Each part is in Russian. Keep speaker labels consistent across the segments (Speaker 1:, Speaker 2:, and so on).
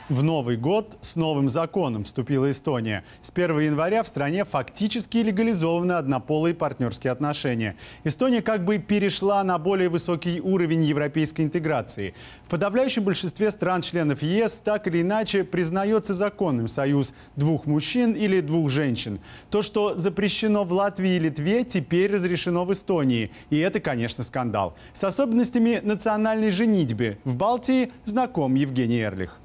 Speaker 1: В Новый год с новым законом вступила Эстония. С 1 января в стране фактически легализованы однополые партнерские отношения. Эстония как бы перешла на более высокий уровень европейской интеграции. В подавляющем большинстве стран-членов ЕС так или иначе признается законным союз двух мужчин или двух женщин. То, что запрещено в Латвии и Литве, теперь разрешено в Эстонии. И это, конечно, скандал. С особенностями национальной женитьбы в Балтии знаком Евгений Эрлих.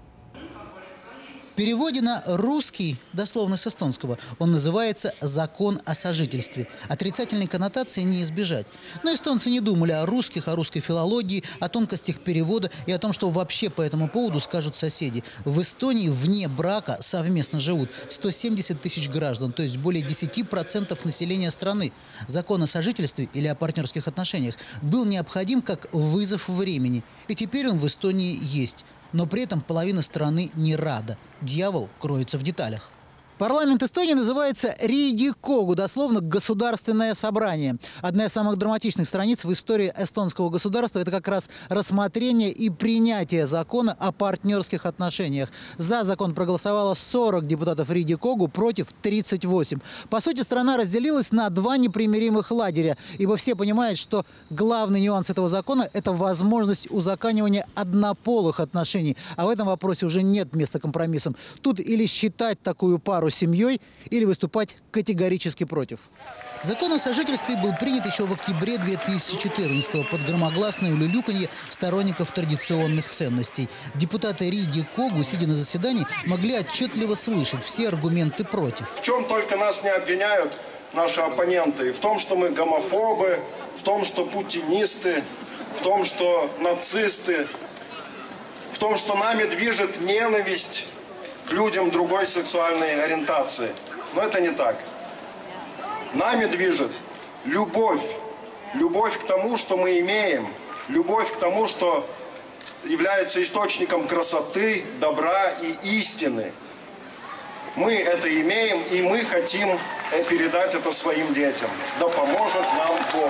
Speaker 2: В переводе на русский, дословно с эстонского, он называется «закон о сожительстве». Отрицательной коннотации не избежать. Но эстонцы не думали о русских, о русской филологии, о тонкостях перевода и о том, что вообще по этому поводу скажут соседи. В Эстонии вне брака совместно живут 170 тысяч граждан, то есть более 10% населения страны. Закон о сожительстве или о партнерских отношениях был необходим как вызов времени. И теперь он в Эстонии есть. Но при этом половина страны не рада. Дьявол кроется в деталях. Парламент Эстонии называется Riigikogu, дословно «государственное собрание». Одна из самых драматичных страниц в истории эстонского государства – это как раз рассмотрение и принятие закона о партнерских отношениях. За закон проголосовало 40 депутатов Riigikogu, против 38. По сути, страна разделилась на два непримиримых лагеря, ибо все понимают, что главный нюанс этого закона – это возможность узаконивания однополых отношений. А в этом вопросе уже нет места компромиссам. Тут или считать такую пару семьей, или выступать категорически против. Закон о сожительстве был принят еще в октябре 2014-го под громогласное улюлюканье сторонников традиционных ценностей. Депутаты Riigikogu, сидя на заседании, могли отчетливо слышать все аргументы против.
Speaker 3: В чем только нас не обвиняют наши оппоненты? В том, что мы гомофобы, в том, что путинисты, в том, что нацисты, в том, что нами движет ненависть к людям другой сексуальной ориентации. Но это не так. Нами движет любовь. Любовь к тому, что мы имеем. Любовь к тому, что является источником красоты, добра и истины. Мы это имеем, и мы хотим передать это своим детям. Да поможет нам Бог.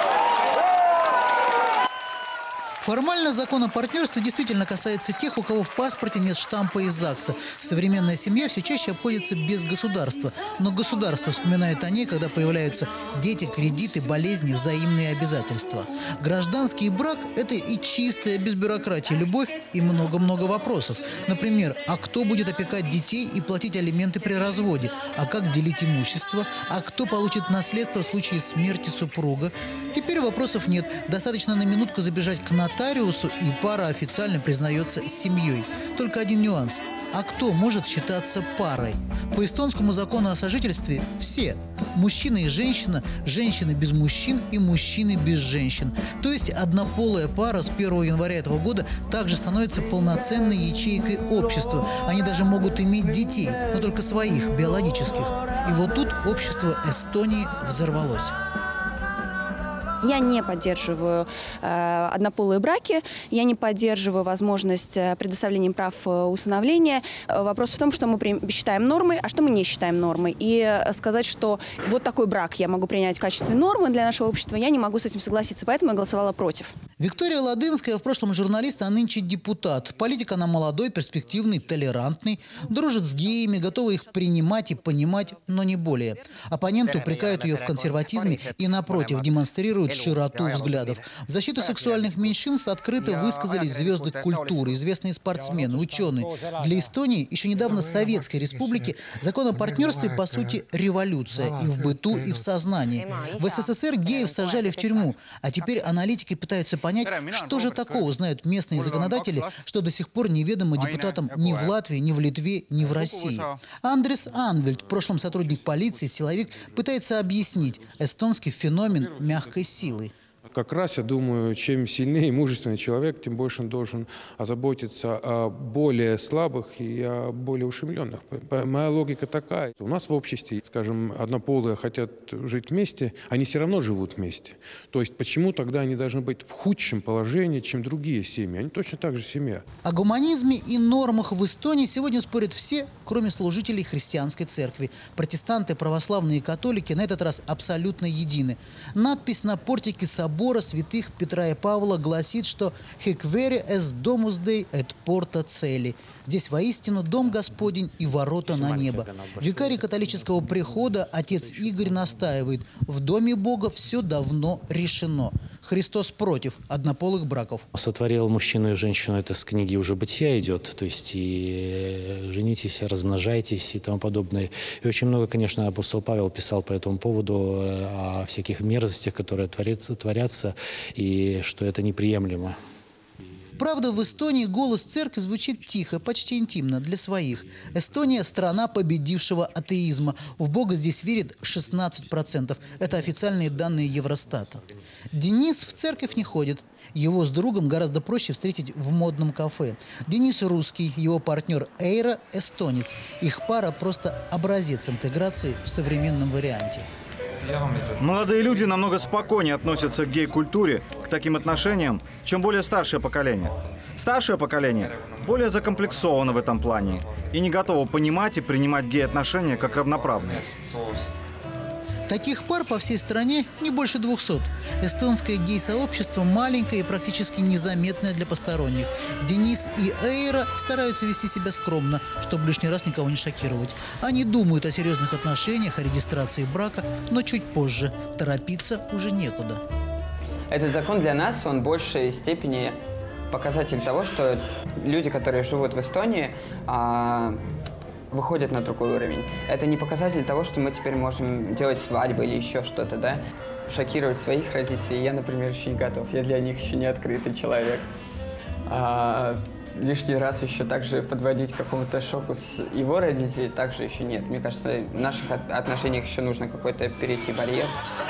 Speaker 2: Формально закон о партнерстве действительно касается тех, у кого в паспорте нет штампа из ЗАГСа. Современная семья все чаще обходится без государства. Но государство вспоминает о ней, когда появляются дети, кредиты, болезни, взаимные обязательства. Гражданский брак – это и чистая, без бюрократии, любовь и много-много вопросов. Например, а кто будет опекать детей и платить алименты при разводе? А как делить имущество? А кто получит наследство в случае смерти супруга? Теперь вопросов нет. Достаточно на минутку забежать к нотариусу, и пара официально признается семьей. Только один нюанс. А кто может считаться парой? По эстонскому закону о сожительстве все. Мужчина и женщина, женщины без мужчин и мужчины без женщин. То есть однополая пара с 1 января этого года также становится полноценной ячейкой общества. Они даже могут иметь детей, но только своих, биологических. И вот тут общество Эстонии взорвалось.
Speaker 4: Я не поддерживаю однополые браки, я не поддерживаю возможность предоставления прав усыновления. Вопрос в том, что мы считаем нормой, а что мы не считаем нормой. И сказать, что вот такой брак я могу принять в качестве нормы для нашего общества, я не могу с этим согласиться, поэтому я голосовала против.
Speaker 2: Виктория Ладынская, в прошлом журналист, а нынче депутат. Политик она молодой, перспективный, толерантный, дружит с геями, готова их принимать и понимать, но не более. Оппоненты упрекают ее в консерватизме и, напротив, демонстрируют широту взглядов. В защиту сексуальных меньшинств открыто высказались звезды культуры, известные спортсмены, ученые. Для Эстонии, еще недавно Советской Республики, закон о партнерстве, по сути, революция и в быту, и в сознании. В СССР геев сажали в тюрьму, а теперь аналитики пытаются понять, что же такого знают местные законодатели, что до сих пор неведомо депутатам ни в Латвии, ни в Литве, ни в России. Андрес Анвельд, в прошлом сотрудник полиции, силовик, пытается объяснить эстонский феномен мягкой силы.
Speaker 5: Как раз, я думаю, чем сильнее и мужественный человек, тем больше он должен озаботиться о более слабых и о более ущемленных. Моя логика такая. У нас в обществе, скажем, однополые хотят жить вместе, они все равно живут вместе. То есть почему тогда они должны быть в худшем положении, чем другие семьи? Они точно так же семья.
Speaker 2: О гуманизме и нормах в Эстонии сегодня спорят все, кроме кроме служителей христианской церкви. Протестанты, православные и католики на этот раз абсолютно едины. Надпись на портике собора святых Петра и Павла гласит, что «Hic vere est domus Dei et porta celi». Здесь воистину дом Господень и ворота на небо. Викарий католического прихода отец Игорь настаивает: в доме Бога все давно решено. Христос против однополых браков.
Speaker 6: Сотворил мужчину и женщину, это с книги уже «Бытия» идет, то есть и женитесь, размножайтесь и тому подобное. И очень много, конечно, апостол Павел писал по этому поводу о всяких мерзостях, которые творятся, и что это неприемлемо.
Speaker 2: Правда, в Эстонии голос церкви звучит тихо, почти интимно, для своих. Эстония – страна победившего атеизма. В Бога здесь верит 16%. Это официальные данные Евростата. Денис в церковь не ходит. Его с другом гораздо проще встретить в модном кафе. Денис русский, его партнер Эйра – эстонец. Их пара просто образец интеграции в современном варианте.
Speaker 7: Молодые люди намного спокойнее относятся к гей-культуре, к таким отношениям, чем более старшее поколение. Старшее поколение более закомплексовано в этом плане и не готово понимать и принимать гей-отношения как равноправные.
Speaker 2: Таких пар по всей стране не больше 200. Эстонское гей-сообщество маленькое и практически незаметное для посторонних. Денис и Эйра стараются вести себя скромно, чтобы лишний раз никого не шокировать. Они думают о серьезных отношениях, о регистрации брака, но чуть позже. Торопиться уже некуда.
Speaker 8: Этот закон для нас, он в большей степени показатель того, что люди, которые живут в Эстонии, выходят на другой уровень. Это не показатель того, что мы теперь можем делать свадьбы или еще что-то, да? Шокировать своих родителей я, например, еще не готов. Я для них еще не открытый человек. Лишний раз еще также подводить к какому-то шоку с его родителей также еще нет. Мне кажется, в наших отношениях еще нужно какой-то перейти барьер.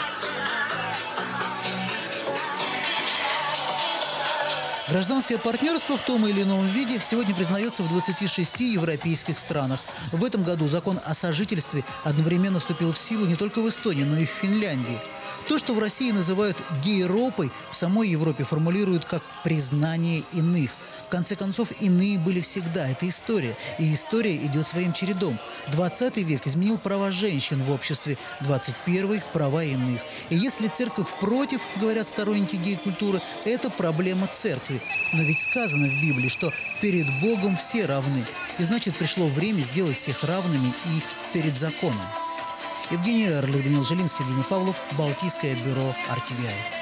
Speaker 2: Гражданское партнерство в том или ином виде сегодня признается в 26 европейских странах. В этом году закон о сожительстве одновременно вступил в силу не только в Эстонии, но и в Финляндии. То, что в России называют гейропой, в самой Европе формулируют как признание иных. В конце концов, иные были всегда. Это история. И история идет своим чередом. 20 век изменил права женщин в обществе, 21 – права иных. И если церковь против, говорят сторонники гей-культуры, это проблема церкви. Но ведь сказано в Библии, что перед Богом все равны. И значит, пришло время сделать всех равными и перед законом. Евгений Эрлих, Даниил Жилинский, Евгений Павлов, Балтийское бюро RTVI.